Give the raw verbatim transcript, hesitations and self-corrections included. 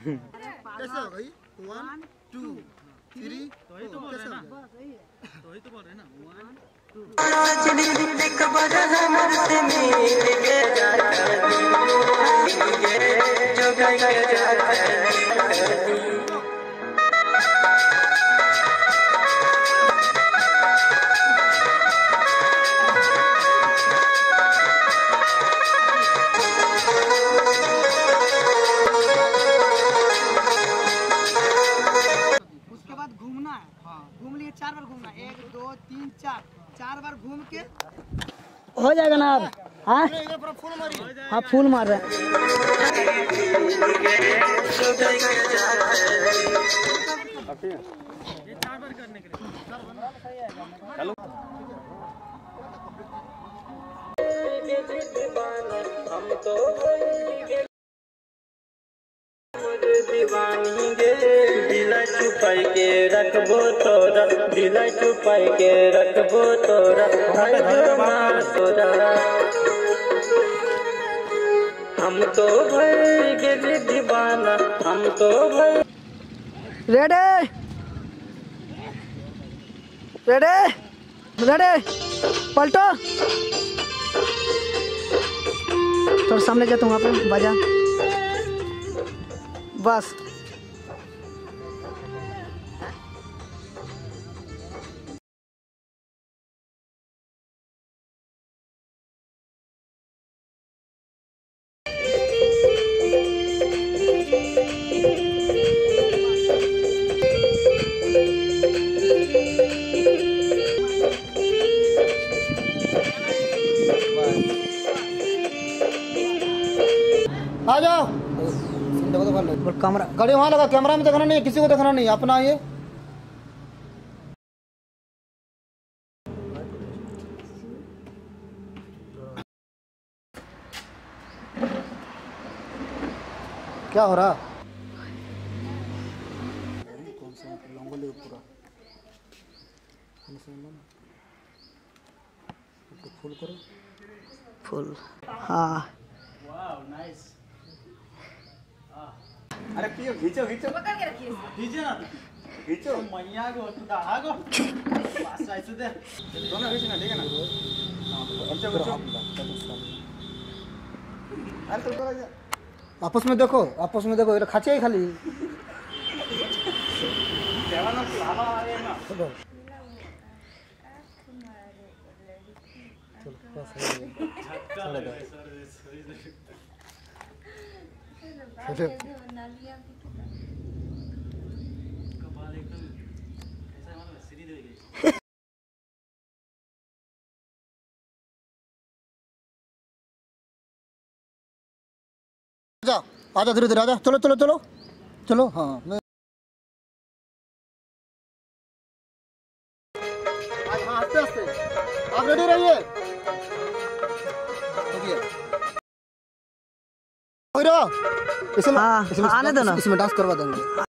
कैसे हो गई? One two three. तो ही तो बोल रहे ना, तो ही तो बोल रहे ना। One two. घूमना है। हाँ, घूम लिए, चार बार घूमना, एक दो तीन चार, चार बार घूम के हो जाएगा ना अब। हाँ हाँ, फूल मार रहे हैं। ये चार बार करने के लिए चलो। हम तो दीवानी गे, दिला छुपाई के रखबो तोरा, दिला छुपाई के रखबो तोरा, तोरा। हम तो भई गे दीवाना, हम तो भई। रेडी रेडी रेडी, पलटो। थोड़ा सामने जाता हूँ, वहाँ पे बजा बस। आ जाओ। कैमरा गाड़ी वहाँ लगा, कैमरा में देखना नहीं, किसी को देखना नहीं, अपना ये। क्या हो रहा? कौन सा लंगोली पूरा फुल करो, फुल। हाँ नाइस। अरे पियो, खींचो खींचो, पकड़ के रखिए, खींचो ना, खींचो मैया को, तू दाहा को बस ऐसे दे दोनों खींचना, ठीक है ना। खींचो खींचो। अरे तो करो, आपस में देखो, आपस में देखो, ये खाचे ही खाली। देवा ना लावा आ गया ना। चलो चलो बस आजा आजा, धीरे धीरे आजा, चलो चलो चलो चलो। हाँ मैं हाँ, आस्ते आस्ते, आप रेडी रहिए। इसमें हाँ, इसमें आने दो ना। इसमें डांस करवा देंगे।